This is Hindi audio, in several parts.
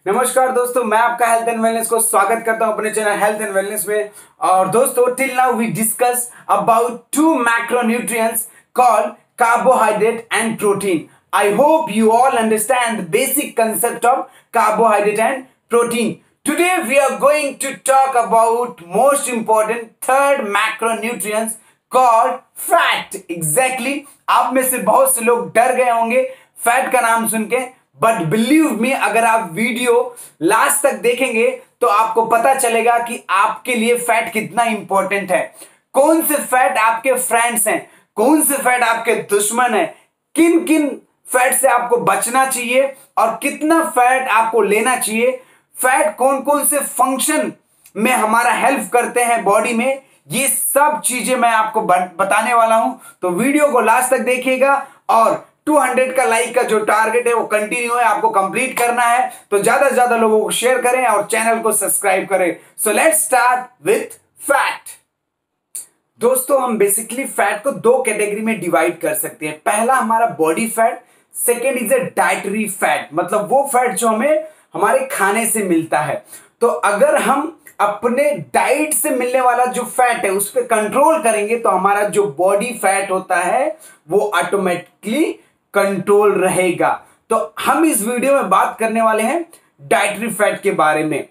नमस्कार दोस्तों, मैं आपका हेल्थ एंड वेलनेस को स्वागत करता हूं अपने चैनल हेल्थ एंड वेलनेस में। और दोस्तों, till now we discuss about two macronutrients called carbohydrate and protein. I hope you all understand the basic concept of carbohydrate and protein. Today we are going to talk about most important third macronutrients called fat. Exactly, आप में से बहुत से लोग डर गए होंगे फैट का नाम सुन के, बट बिलीव मी, अगर आप वीडियो लास्ट तक देखेंगे तो आपको पता चलेगा कि आपके लिए फैट कितना इंपॉर्टेंट है। कौन से फैट आपके फ्रेंड्स हैं, कौन से फैट आपके दुश्मन हैं, किन किन फैट से आपको बचना चाहिए और कितना फैट आपको लेना चाहिए। फैट कौन कौन से फंक्शन में हमारा हेल्प करते हैं बॉडी में, ये सब चीजें मैं आपको बताने वाला हूं। तो वीडियो को लास्ट तक देखिएगा और 200 का लाइक का जो टारगेट है वो कंटिन्यू है, आपको कंप्लीट करना है। तो ज्यादा से ज्यादा लोगों को शेयर करें और चैनल को सब्सक्राइब करें। So let's start with fat. दोस्तों, हम बेसिकली फैट को दो कैटेगरी में डिवाइड कर सकते हैं। पहला हमारा body fat, second is a dietary fat, मतलब वो फैट जो हमें हमारे खाने से मिलता है। तो अगर हम अपने डाइट से मिलने वाला जो फैट है उस पर कंट्रोल करेंगे तो हमारा जो बॉडी फैट होता है वो ऑटोमेटिकली कंट्रोल रहेगा। तो हम इस वीडियो में बात करने वाले हैं डाइटरी फैट के बारे में।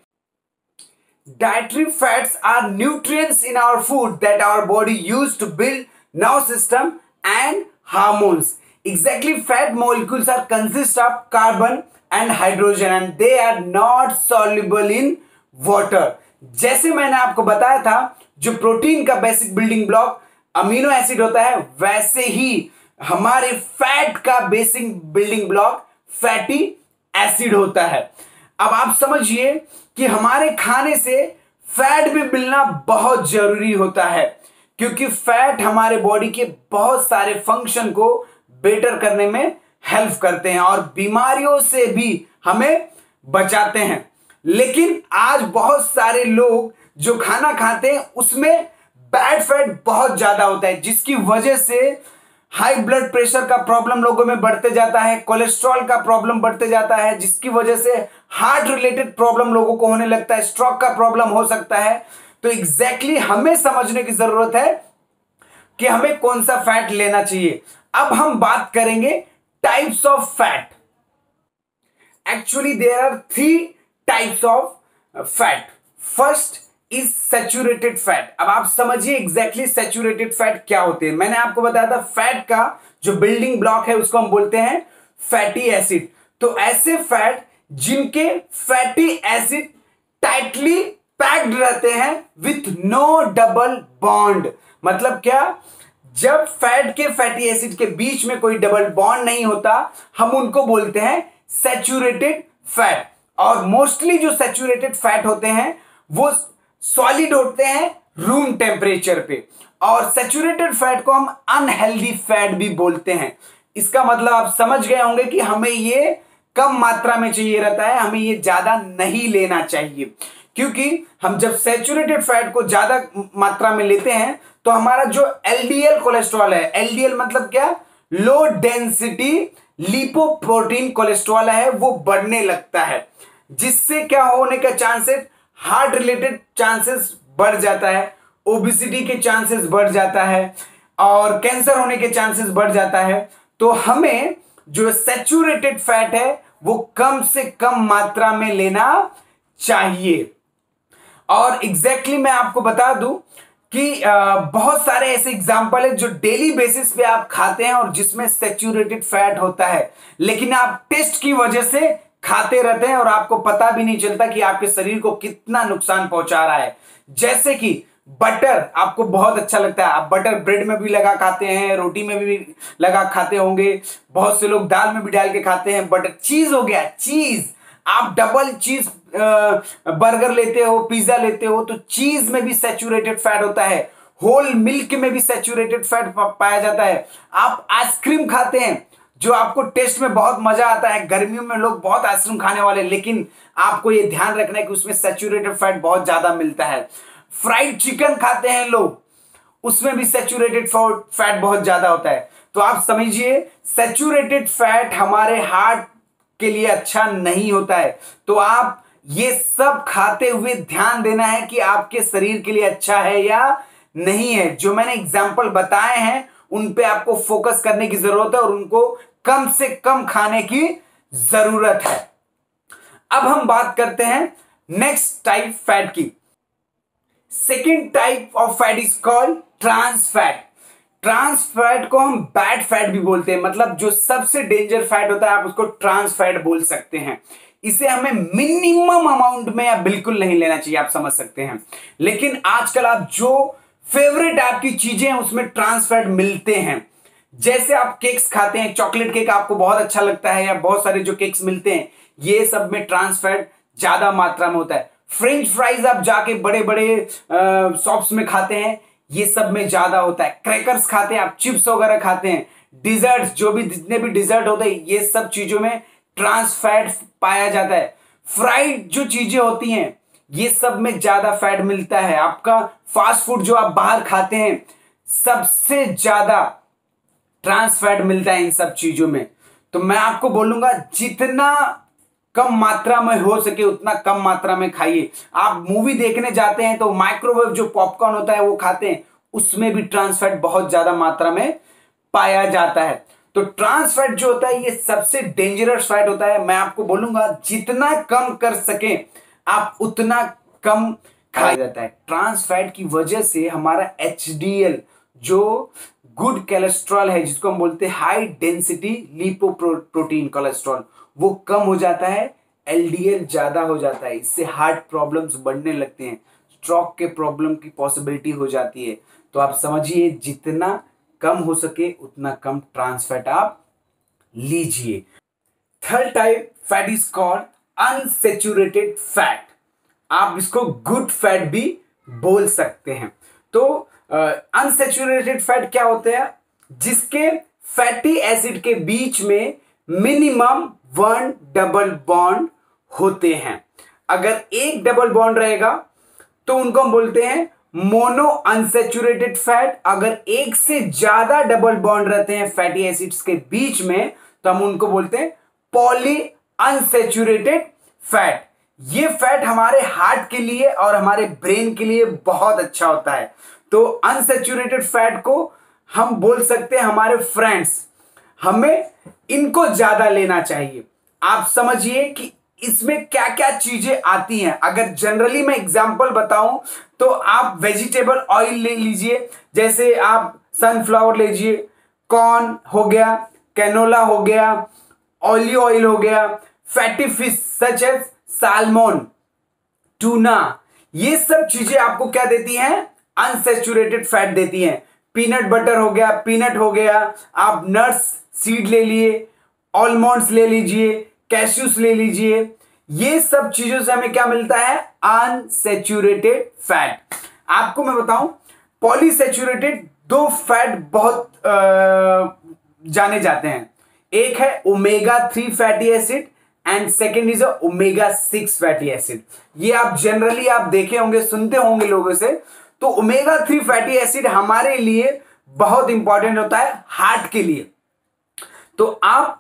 Dietary fats are nutrients in our food that our body use to build nerve system and hormones. Exactly, fat molecules are consist of carbon and hydrogen and they are not soluble in water. जैसे मैंने आपको बताया था, जो प्रोटीन का basic building block amino acid होता है, वैसे ही हमारे फैट का basic building block fatty acid होता है। अब आप समझिए कि हमारे खाने से फैट भी मिलना बहुत जरूरी होता है, क्योंकि फैट हमारे बॉडी के बहुत सारे फंक्शन को बेटर करने में हेल्प करते हैं और बीमारियों से भी हमें बचाते हैं। लेकिन आज बहुत सारे लोग जो खाना खाते हैं उसमें बैड फैट बहुत ज्यादा होता है, जिसकी वजह से हाई ब्लड प्रेशर का प्रॉब्लम लोगों में बढ़ते जाता है, कोलेस्ट्रॉल का प्रॉब्लम बढ़ते जाता है, जिसकी वजह से हार्ट रिलेटेड प्रॉब्लम लोगों को होने लगता है, स्ट्रोक का प्रॉब्लम हो सकता है। तो एग्जैक्टली हमें समझने की जरूरत है कि हमें कौन सा फैट लेना चाहिए। अब हम बात करेंगे types of fat. Actually there are 3 types of fat. First is saturated fat. अब आप समझिए एग्जैक्टली सैचुरेटेड फैट क्या होते हैं। मैंने आपको बताया था फैट का जो बिल्डिंग ब्लॉक है उसको हम बोलते हैं फैटी एसिड। तो ऐसे फैट जिनके फैटी एसिड टाइटली पैक्ड रहते हैं विथ नो डबल बॉन्ड। मतलब क्या, जब फैट के फैटी एसिड के बीच में कोई डबल बॉन्ड नहीं होता, हम उनको बोलते हैं सैचुरेटेड फैट। और मोस्टली जो सैचुरेटेड फैट होते हैं वो सॉलिड होते हैं रूम टेम्परेचर पे। और सैचुरेटेड फैट को हम अनहेल्दी फैट भी बोलते हैं। इसका मतलब आप समझ गए होंगे कि हमें ये कम मात्रा में चाहिए रहता है, हमें ये ज्यादा नहीं लेना चाहिए। क्योंकि हम जब सैचुरेटेड फैट को ज्यादा मात्रा में लेते हैं तो हमारा जो एलडीएल कोलेस्ट्रॉल है, एलडीएल मतलब क्या, लो डेंसिटी लिपोप्रोटीन कोलेस्ट्रॉल है, वो बढ़ने लगता है, जिससे क्या होने का चांसेस, हार्ट रिलेटेड चांसेस बढ़ जाता है, ओबेसिटी के चांसेस बढ़ जाता है और कैंसर होने के चांसेस बढ़ जाता है। तो हमें जो सैचुरेटेड फैट है वो कम से कम मात्रा में लेना चाहिए। और एग्जैक्टली मैं आपको बता दूं कि बहुत सारे ऐसे एग्जाम्पल है जो डेली बेसिस पे आप खाते हैं और जिसमें सैचुरेटेड फैट होता है, लेकिन आप टेस्ट की वजह से खाते रहते हैं और आपको पता भी नहीं चलता कि आपके शरीर को कितना नुकसान पहुंचा रहा है। जैसे कि बटर आपको बहुत अच्छा लगता है, आप बटर ब्रेड में भी लगा खाते हैं, रोटी में भी लगा खाते होंगे, बहुत से लोग दाल में भी डाल के खाते हैं। बटर, चीज हो गया, चीज आप डबल चीज बर्गर लेते हो, पिज्जा लेते हो, तो चीज में भी सैचुरेटेड फैट होता है, होल मिल्क में भी सैचुरेटेड फैट पाया जाता है। आप आइसक्रीम खाते हैं जो आपको टेस्ट में बहुत मजा आता है, गर्मियों में लोग बहुत आइसक्रीम खाने वाले, लेकिन आपको ये ध्यान रखना है कि उसमें सैचुरेटेड फैट बहुत ज्यादा मिलता है। फ्राइड चिकन खाते हैं लोग, उसमें भी सैचुरेटेड फैट बहुत ज्यादा होता है। तो आप समझिए सैचुरेटेड फैट हमारे हार्ट के लिए अच्छा नहीं होता है। तो आप ये सब खाते हुए ध्यान देना है कि आपके शरीर के लिए अच्छा है या नहीं है। जो मैंने एग्जाम्पल बताए हैं उन पे आपको फोकस करने की जरूरत है और उनको कम से कम खाने की जरूरत है। अब हम बात करते हैं नेक्स्ट टाइप फैट की। Second type of fat is called trans fat. Trans fat को हम बैड फैट भी बोलते हैं, मतलब जो सबसे डेंजर फैट होता है आप उसको ट्रांस फैट बोल सकते हैं। इसे हमें मिनिमम अमाउंट में या बिल्कुल नहीं लेना चाहिए, आप समझ सकते हैं। लेकिन आजकल आप जो फेवरेट आपकी चीजें हैं उसमें ट्रांस फैट मिलते हैं। जैसे आप केक्स खाते हैं, चॉकलेट केक आपको बहुत अच्छा लगता है, या बहुत सारे जो केक्स मिलते हैं ये सब में ट्रांस फैट ज्यादा मात्रा में होता है। फ्रेंच फ्राइज आप जाके बड़े बड़े शॉप्स में खाते हैं, ये सब में ज्यादा होता है। क्रैकर्स खाते हैं आप, चिप्स वगैरह खाते हैं, डिजर्ट्स जो भी जितने भी डिजर्ट होते हैं ये सब चीजों में ट्रांस फैट पाया जाता है। फ्राइड जो चीजें होती हैं ये सब में ज्यादा फैट मिलता है। आपका फास्ट फूड जो आप बाहर खाते हैं सबसे ज्यादा ट्रांस फैट मिलता है इन सब चीजों में। तो मैं आपको बोलूंगा जितना कम मात्रा में हो सके उतना कम मात्रा में खाइए। आप मूवी देखने जाते हैं तो माइक्रोवेव जो पॉपकॉर्न होता है वो खाते हैं, उसमें भी ट्रांस फैट बहुत ज्यादा मात्रा में पाया जाता है। तो ट्रांस फैट जो होता है ये सबसे डेंजरस फैट होता है। मैं आपको बोलूंगा जितना कम कर सके आप उतना कम खाया जाता है। ट्रांस फैट की वजह से हमारा एचडीएल जो गुड कोलेस्ट्रॉल है, जिसको हम बोलते हैं हाई डेंसिटी लिपोप्रोटीन कोलेस्ट्रॉल, वो कम हो जाता है, एलडीएल ज्यादा हो जाता है। इससे हार्ट प्रॉब्लम्स बढ़ने लगते हैं, स्ट्रोक के प्रॉब्लम की पॉसिबिलिटी हो जाती है। तो आप समझिए जितना कम हो सके उतना कम ट्रांस फैट आप लीजिए। Third type fat is called unsaturated fat. आप इसको गुड फैट भी बोल सकते हैं। तो अनसैचुरेटेड फैट क्या होते हैं? जिसके फैटी एसिड के बीच में मिनिमम 1 डबल बॉन्ड होते हैं। अगर एक डबल बॉन्ड रहेगा तो उनको हम बोलते हैं मोनो अनसैचुरेटेड फैट। अगर एक से ज्यादा डबल बॉन्ड रहते हैं फैटी एसिड्स के बीच में तो हम उनको बोलते हैं पॉली अनसैचुरेटेड फैट। ये फैट हमारे हार्ट के लिए और हमारे ब्रेन के लिए बहुत अच्छा होता है। तो अनसैचुरेटेड फैट को हम बोल सकते हैं हमारे फ्रेंड्स, हमें इनको ज्यादा लेना चाहिए। आप समझिए कि इसमें क्या क्या चीजें आती हैं। अगर जनरली मैं एग्जांपल बताऊं तो आप वेजिटेबल ऑयल ले लीजिए, जैसे आप सनफ्लावर लीजिए, कॉर्न हो गया, कैनोला हो गया, ऑलिव ऑयल हो गया, fatty fish such as salmon, tuna, ये सब चीजें आपको क्या देती हैं? अनसैचुरेटेड फैट देती हैं। पीनट बटर हो गया, पीनट हो गया, आप नट्स सीड ले लिए, आलमंड्स ले लीजिए, कैश्यूस ले लीजिए, ये सब चीजों से हमें क्या मिलता है? Unsaturated fat. आपको मैं बताऊं पॉलीसैचुरेटेड दो फैट बहुत जाने जाते हैं। एक है omega 3 fatty acid and second is omega 6 fatty acid. ये आप जनरली आप देखे होंगे, सुनते होंगे लोगों से। तो ओमेगा 3 फैटी एसिड हमारे लिए बहुत इंपॉर्टेंट होता है हार्ट के लिए। तो आप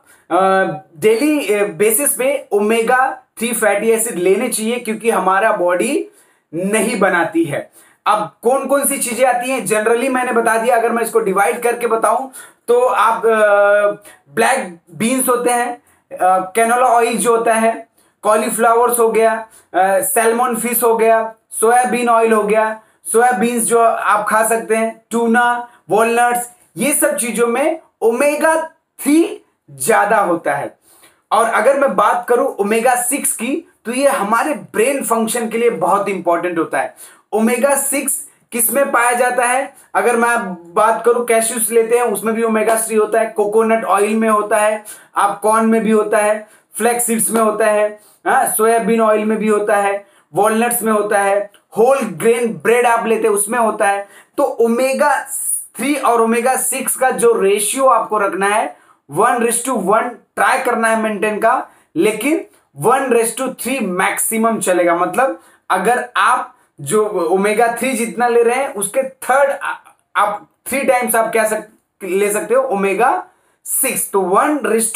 डेली बेसिस पे ओमेगा 3 फैटी एसिड लेने चाहिए क्योंकि हमारा बॉडी नहीं बनाती है। अब कौन कौन सी चीजें आती हैं जनरली मैंने बता दिया। अगर मैं इसको डिवाइड करके बताऊं तो आप ब्लैक बीन्स होते हैं, कैनोला ऑयल जो होता है, कॉलीफ्लावर्स हो गया, सैल्मन फिश हो गया, सोयाबीन ऑयल हो गया, सोयाबीन्स जो आप खा सकते हैं, टूना, वॉलनट्स, ये सब चीजों में ओमेगा 3 ज्यादा होता है। और अगर मैं बात करूं ओमेगा 6 की तो ये हमारे ब्रेन फंक्शन के लिए बहुत इंपॉर्टेंट होता है। ओमेगा 6 किसमें पाया जाता है? अगर मैं बात करूं कैश्यूस लेते हैं उसमें भी ओमेगा 3 होता है, कोकोनट ऑयल में होता है, आप कॉर्न में भी होता है, फ्लैक्स सीड्स में होता है, सोयाबीन ऑयल में भी होता है, वॉलनट्स में होता है, होल ग्रेन ब्रेड आप लेते हैं उसमें होता है। तो ओमेगा 3 और ओमेगा 6 का जो रेशियो आपको रखना है 1:1 ट्राई करना है मेंटेन का, लेकिन 1:3 मैक्सिमम चलेगा। मतलब अगर आप जो ओमेगा 3 जितना ले रहे हैं उसके थर्ड आप 3 टाइम्स आप क्या ले सकते हो ओमेगा 6। तो 1:3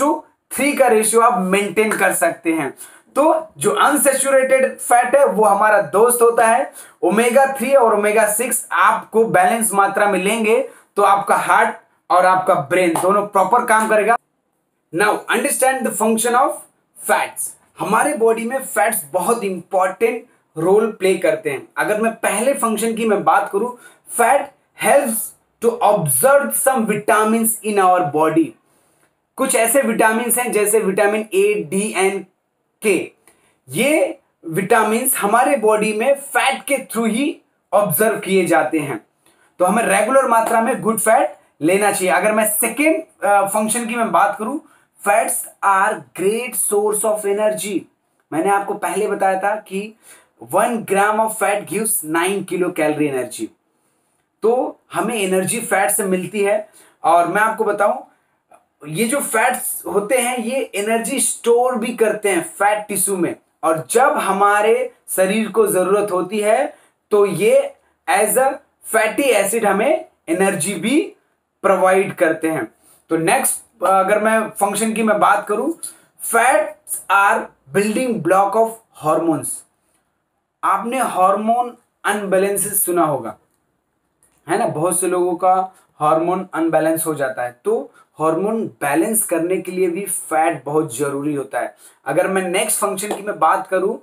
3 का रेशियो आप मेंटेन कर सकते हैं। तो जो अनसैचुरेटेड फैट है वो हमारा दोस्त होता है। ओमेगा 3 और ओमेगा 6 आपको बैलेंस मात्रा में लेंगे तो आपका हार्ट और आपका ब्रेन दोनों प्रॉपर काम करेगा। Now understand the function of fats. हमारे बॉडी में फैट्स बहुत इंपॉर्टेंट रोल प्ले करते हैं। अगर मैं पहले फंक्शन की मैं बात करूं, fat helps to observe some vitamin in our body. कुछ ऐसे विटामिन हैं जैसे विटामिन ए, डी एंड के। ये विटामिन हमारे बॉडी में फैट के थ्रू ही ऑब्जर्व किए जाते हैं। तो हमें रेगुलर मात्रा में गुड फैट लेना चाहिए। अगर मैं सेकेंड फंक्शन की मैं बात करूं, fats are great source of energy. मैंने आपको पहले बताया था कि 1 gram of fat gives 9 kilo calorie energy. तो हमें एनर्जी फैट से मिलती है। और मैं आपको बताऊं, ये जो फैट्स होते हैं ये एनर्जी स्टोर भी करते हैं फैट टिश्यू में, और जब हमारे शरीर को जरूरत होती है तो ये एज अ फैटी एसिड हमें एनर्जी भी प्रोवाइड करते हैं। तो नेक्स्ट अगर मैं फंक्शन की मैं बात करूं, fats are building block of hormones. आपने हार्मोन अनबैलेंसेस सुना होगा, है ना। बहुत से लोगों का हार्मोन अनबैलेंस हो जाता है। तो हार्मोन बैलेंस करने के लिए भी फैट बहुत जरूरी होता है। अगर मैं नेक्स्ट फंक्शन की मैं बात करूं,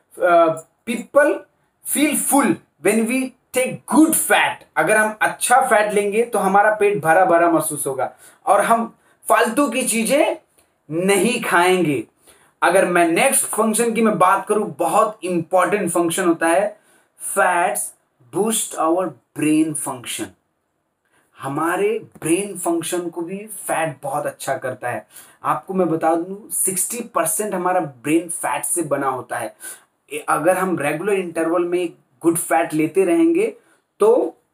people feel full when we take good fat. अगर हम अच्छा फैट लेंगे तो हमारा पेट भरा भरा महसूस होगा और हम फालतू की चीजें नहीं खाएंगे। अगर मैं नेक्स्ट फंक्शन की मैं बात करूं, बहुत इंपॉर्टेंट फंक्शन होता है, fats boost our brain function. हमारे ब्रेन फंक्शन को भी फैट बहुत अच्छा करता है। आपको मैं बता दूं 60% हमारा ब्रेन फैट से बना होता है। अगर हम रेगुलर इंटरवल में गुड फैट लेते रहेंगे तो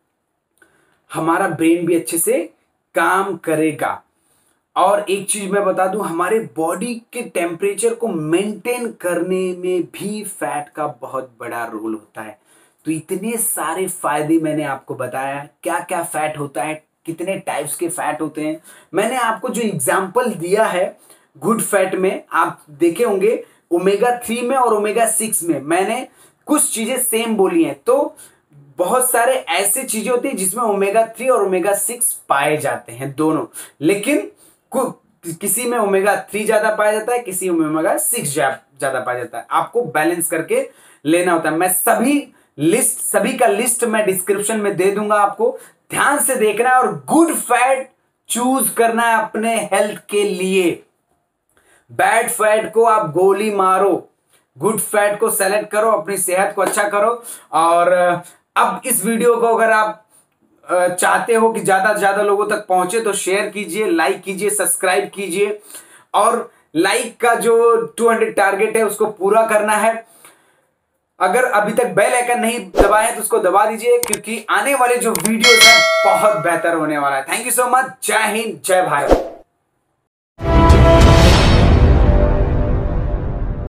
हमारा ब्रेन भी अच्छे से काम करेगा। और एक चीज मैं बता दूं, हमारे बॉडी के टेम्परेचर को मेंटेन करने में भी फैट का बहुत बड़ा रोल होता है। तो इतने सारे फायदे मैंने आपको बताया, क्या क्या फैट होता है, कितने टाइप्स के फैट होते हैं। मैंने आपको जो एग्जाम्पल दिया है गुड फैट में, आप देखे होंगे ओमेगा 3 में और ओमेगा 6 में मैंने कुछ चीजें सेम बोली हैं। तो बहुत सारे ऐसे चीजें होती हैं जिसमें ओमेगा 3 और ओमेगा 6 पाए जाते हैं दोनों, लेकिन किसी में ओमेगा 3 ज्यादा पाया जाता है, किसी में ओमेगा 6 ज्यादा पाया जाता है। आपको बैलेंस करके लेना होता है। मैं सभी का लिस्ट मैं डिस्क्रिप्शन में दे दूंगा, आपको ध्यान से देखना है और गुड फैट चूज करना है अपने हेल्थ के लिए। बैड फैट को आप गोली मारो, गुड फैट को सेलेक्ट करो, अपनी सेहत को अच्छा करो। और अब इस वीडियो को अगर आप चाहते हो कि ज्यादा से ज्यादा लोगों तक पहुंचे तो शेयर कीजिए, लाइक कीजिए, सब्सक्राइब कीजिए। और लाइक का जो 200 टारगेट है उसको पूरा करना है। अगर अभी तक बेल आइकन नहीं दबाए तो उसको दबा दीजिए, क्योंकि आने वाले जो वीडियोस हैं बहुत बेहतर होने वाला है। Thank you so much. जय हिंद, जय भारत।